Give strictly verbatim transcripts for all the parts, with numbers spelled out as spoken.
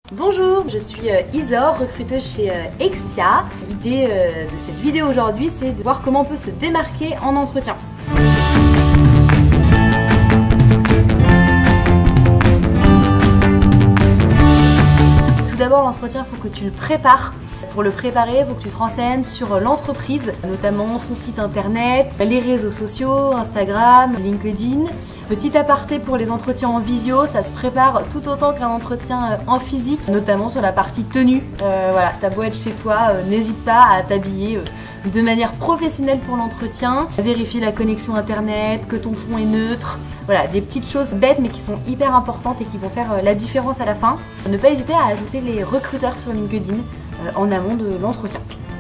Bonjour, je suis Isor, recruteuse chez Extia. L'idée de cette vidéo aujourd'hui, c'est de voir comment on peut se démarquer en entretien. Tout d'abord, l'entretien, il faut que tu le prépares. Pour le préparer, il faut que tu te renseignes sur l'entreprise, notamment son site internet, les réseaux sociaux, Instagram, LinkedIn. Petit aparté pour les entretiens en visio, ça se prépare tout autant qu'un entretien en physique, notamment sur la partie tenue. Euh, voilà, t'as beau être chez toi, euh, n'hésite pas à t'habiller euh, de manière professionnelle pour l'entretien, vérifier la connexion internet, que ton fond est neutre. Voilà, des petites choses bêtes mais qui sont hyper importantes et qui vont faire euh, la différence à la fin. Ne pas hésiter à ajouter les recruteurs sur LinkedIn euh, en amont de l'entretien.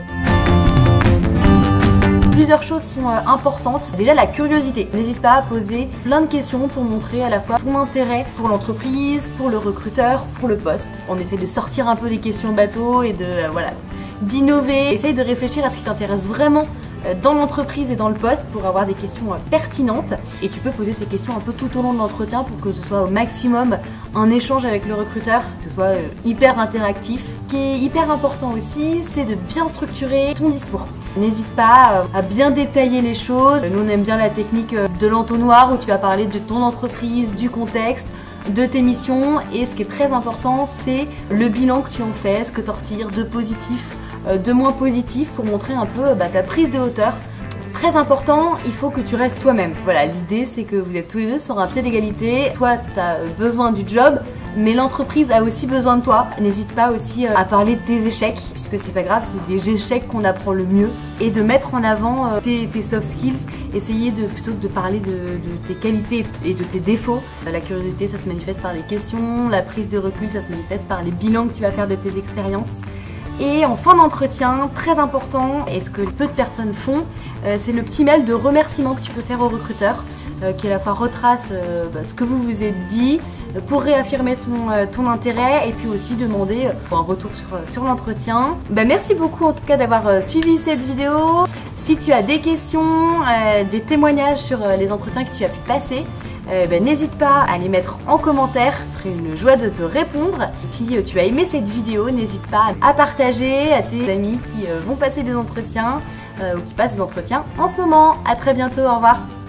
Plusieurs choses sont euh, importantes. Déjà la curiosité. N'hésite pas à poser plein de questions pour montrer à la fois ton intérêt pour l'entreprise, pour le recruteur, pour le poste. On essaie de sortir un peu des questions bateau et de euh, voilà, d'innover. Essaye de réfléchir à ce qui t'intéresse vraiment euh, dans l'entreprise et dans le poste pour avoir des questions euh, pertinentes. Et tu peux poser ces questions un peu tout au long de l'entretien pour que ce soit au maximum un échange avec le recruteur, que ce soit euh, hyper interactif. Ce qui est hyper important aussi, c'est de bien structurer ton discours. N'hésite pas à bien détailler les choses. Nous, on aime bien la technique de l'entonnoir où tu vas parler de ton entreprise, du contexte, de tes missions. Et ce qui est très important, c'est le bilan que tu en fais, ce que tu en retires de positif, de moins positif, pour montrer un peu bah, ta prise de hauteur. Très important, il faut que tu restes toi-même. Voilà, l'idée c'est que vous êtes tous les deux sur un pied d'égalité. Toi, tu as besoin du job, mais l'entreprise a aussi besoin de toi. N'hésite pas aussi à parler de tes échecs, puisque c'est pas grave, c'est des échecs qu'on apprend le mieux. Et de mettre en avant tes, tes soft skills, essayer de, plutôt que de parler de, de tes qualités et de tes défauts. La curiosité, ça se manifeste par les questions, la prise de recul, ça se manifeste par les bilans que tu vas faire de tes expériences. Et en fin d'entretien, très important, et ce que peu de personnes font, euh, c'est le petit mail de remerciement que tu peux faire au recruteur, euh, qui à la fois retrace euh, bah, ce que vous vous êtes dit, euh, pour réaffirmer ton, euh, ton intérêt, et puis aussi demander euh, un retour sur, euh, sur l'entretien. Bah, merci beaucoup en tout cas d'avoir euh, suivi cette vidéo. Si tu as des questions, euh, des témoignages sur euh, les entretiens que tu as pu passer, Euh, ben, n'hésite pas à les mettre en commentaire, je ferai une joie de te répondre. Si euh, tu as aimé cette vidéo, n'hésite pas à partager à tes amis qui euh, vont passer des entretiens euh, ou qui passent des entretiens en ce moment. À très bientôt, au revoir.